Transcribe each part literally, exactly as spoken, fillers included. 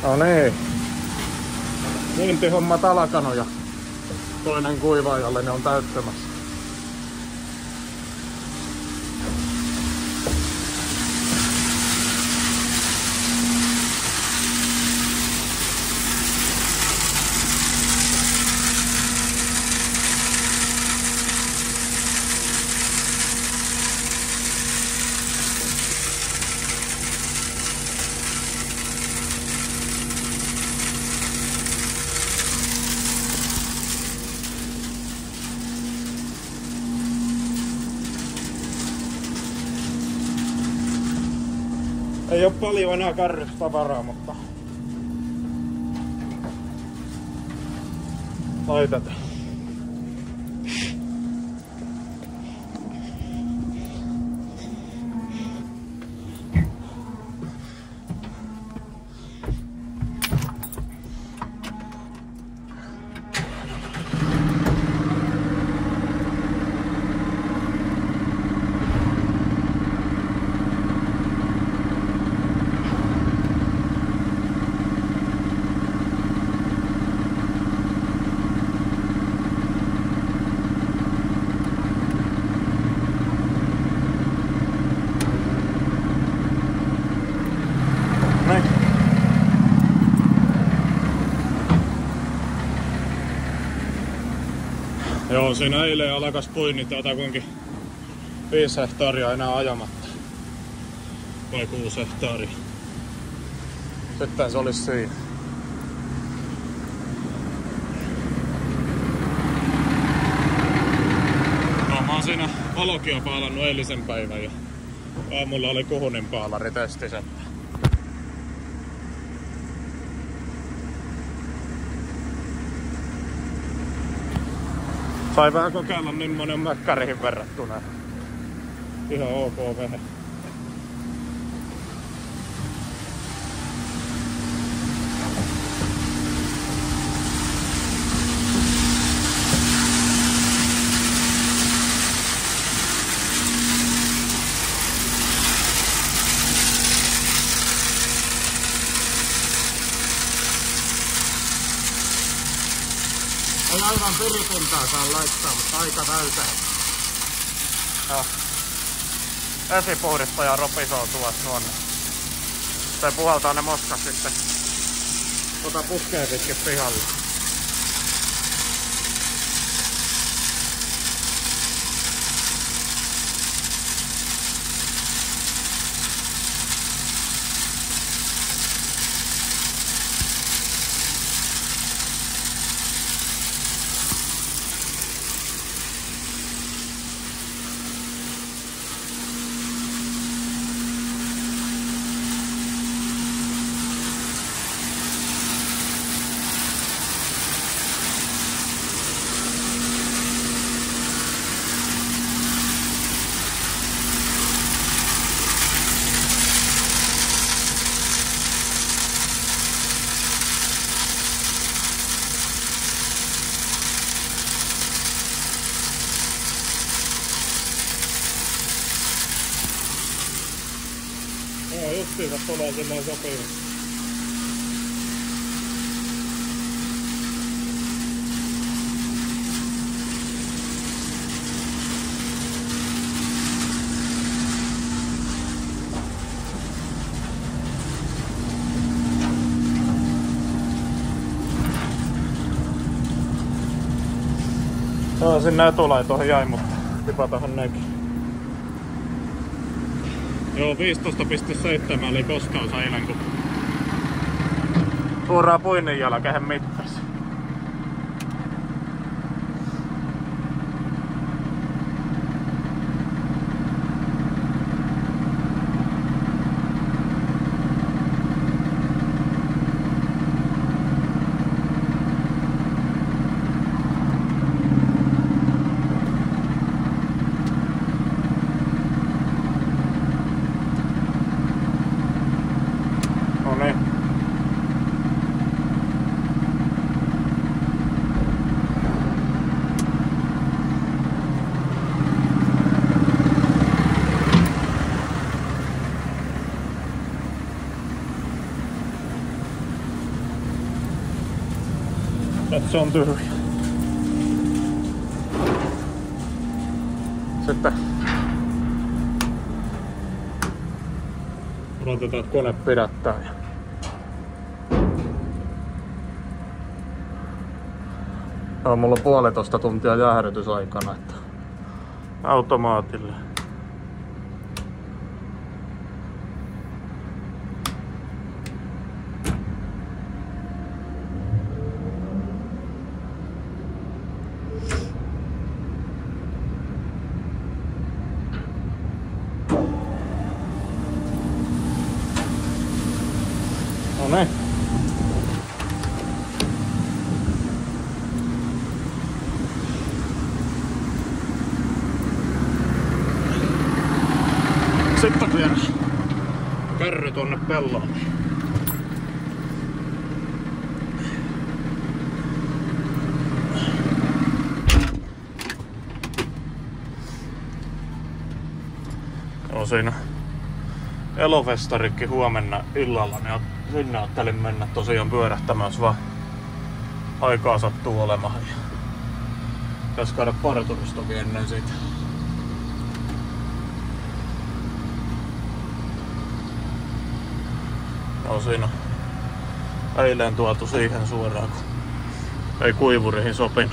No niin. Myyntihommat alkanut ja toinen kuivaajalle ne on täyttämässä. Ei oo paljon enää kärrystä tavaraa, mutta laitetaan. Joo, siinä eilen alkas puinnit jotakuinkin viisi hehtaaria enää ajamatta. Vai kuusi hehtaaria. Sitten se olisi siinä. No mä oon siinä valokia paalannut eilisen päivän ja aamulla oli Kuhunin paalari testissä. Sai vähän kokeilla millainen mäkkäriin verrattuna. Ihan ok vene. Ei aivan perikuntaa saa laittaa, mutta aika täyteen. Joo. Esipuhdistaja ropisoo tuossa tuonne. Se puhaltaa ne moskat sitten. Ota puskeen pitkin pihalle. Joo, justiinsa tulee silleen sopiva. Joo, sinne etulaitoihin jäi, mutta tipatahan nekin. Joo, viisitoista pilkku seitsemän oli kostaus eilen, kun suoraan puinnin jälkeen mittasi. että se on tyhjä. Sitten odotetaan, että kone pidättää. Ja mulla on puolitoista tuntia jäähdytysaikana, että automaatille. No niin. Sitten vielä kärry tonne pellolle. Joo, siinä Elofestarikki huomenna illalla, niin sinne ajattelin mennä tosiaan pyörähtämään, jos vaan aikaa sattuu olemaan. Pitäis käydä parturistokin ennen siitä. Joo, siinä on eilen tuotu siihen suoraan, kun ei kuivurihin sopinut.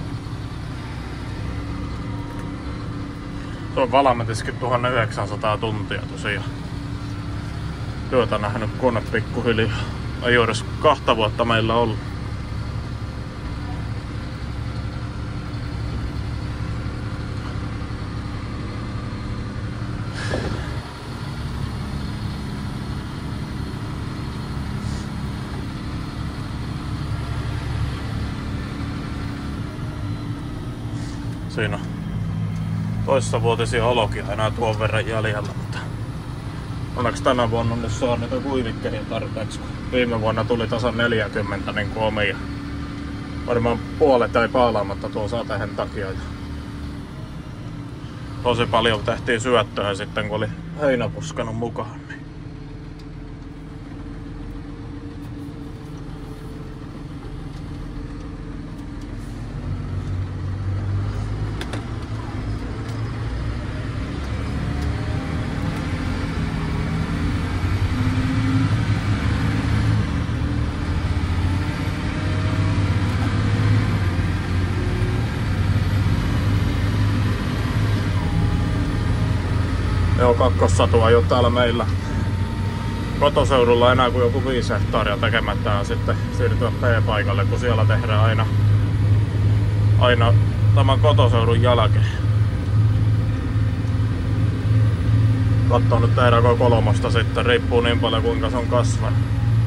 Se on Valmetiskin tuhatyhdeksänsataa tuntia tosiaan. Työtä nähnyt kone pikkuhiljaa. Ei edes kahta vuotta meillä ollut. Siinä on toissavuotisia olokia enää tuon verran jäljellä, mutta onneksi tänä vuonna nyt saa niitä kuivikkeita tarpeeksi, kun viime vuonna tuli tasan neljäkymmentä niin kuin omia. Varmaan puolet ei paalaamatta tuon sateen takia. Tosi paljon tehtiin syöttöä sitten, kun oli heinäpuskanut mukaan. Joo, kakkossatu ei ole täällä meillä kotoseudulla enää kuin joku viisi hehtaaria tekemättä ja sitten siirtyä P-paikalle, kun siellä tehdään aina, aina tämän kotoseudun jälkeen. Katsoo nyt tehdäänkö kolmosta sitten, riippuu niin paljon kuinka se on kasvanut.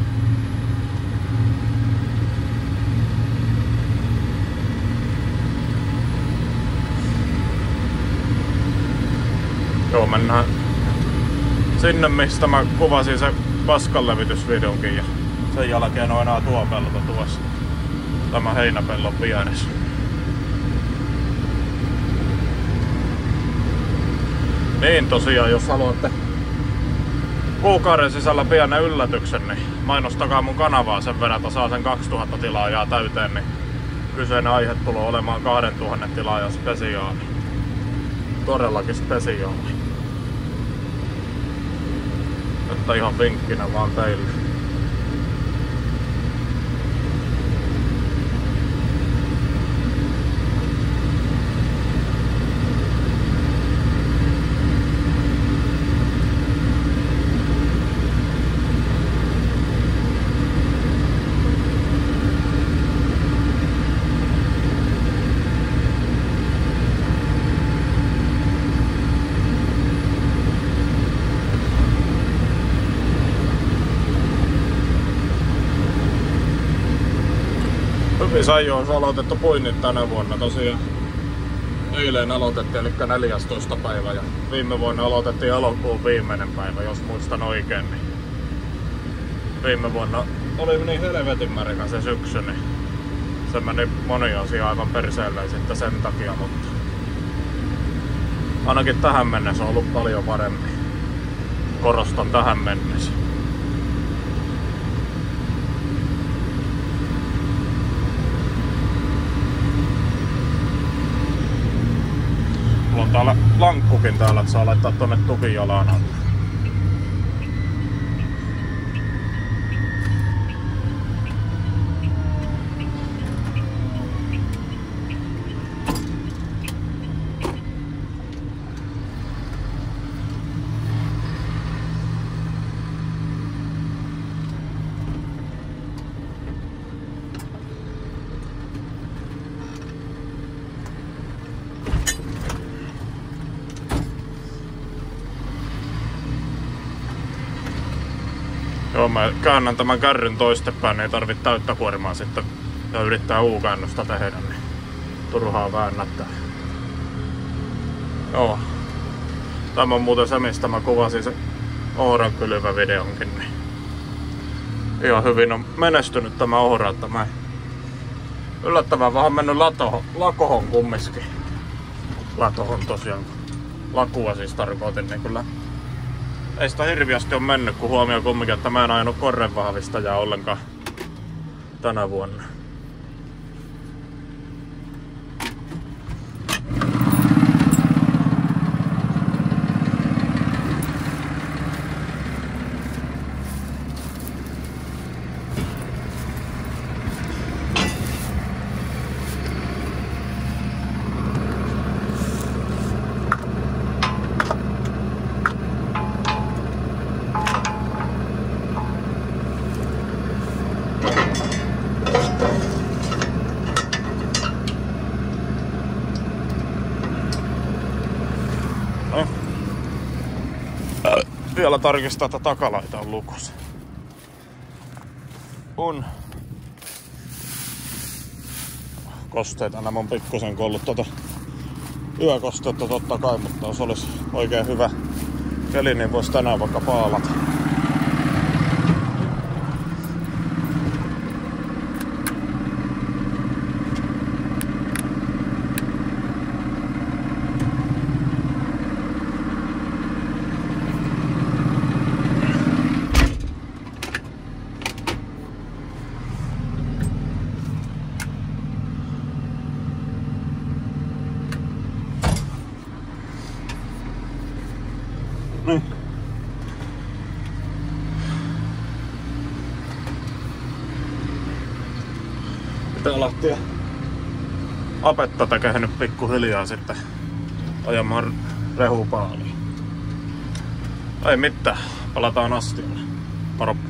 Joo, mennään sinne, mistä mä kuvasin sen paskanlevitysvideonkin ja sen jälkeen on enää tuo pelto tuossa. Tämä heinäpellon vieressä. Niin tosiaan, jos haluatte kuukauden sisällä pienen yllätyksen, niin mainostakaa mun kanavaa sen verran, että saa sen kaksituhatta tilaajaa täyteen, niin kyseinen aihe tulee olemaan kaksituhatta tilaajan spesiaali. Todellakin spesiaali. Että ihan vinkkinä vaan teille. Hyvissä ajoissa on aloitettu puinnit tänä vuonna tosiaan. Eilen aloitettiin, eli neljästoista päivä ja viime vuonna aloitettiin elokuun viimeinen päivä, jos muistan oikein. Niin viime vuonna oli niin helvetin märkä se syksy, niin se meni moni asia aivan perseelle sitten sen takia, mutta ainakin tähän mennessä on ollut paljon parempi. Korostan tähän mennessä. lankkukin täällä, että saa laittaa tonne tukin jalan alle. Joo, mä käännän tämän kärryn toistepäin, niin ei tarvitse täyttä kuormaa sitten ja yrittää U-käännosta tehdä, niin turhaa väännättää. Joo. Tämä on muuten se, mistä mä kuvasin se ohran kylvävideonkin, niin ihan hyvin on menestynyt tämä ohra, että mä yllättävän vähän mennyt latohon, lakohon kumminkin. Latohon tosiaan, lakua siis tarkoitin, niin kyllä ei sitä hirviästi ole mennyt, kun huomioon kumminkin, että mä en ajanut korrenvahvistajaa ollenkaan tänä vuonna. Vielä tarkistaa, että takalaita on lukossa. On. Kosteita nämä on pikkusen ollut tota yökosteutta totta kai, mutta jos olisi oikein hyvä keli, niin voisi tänään vaikka paalata. Niin. Pitää lähteä apetta tekehnyt pikkuhiljaa sitten ajamaan rehupaaliin. Ei mitään, palataan astiolle. Moro.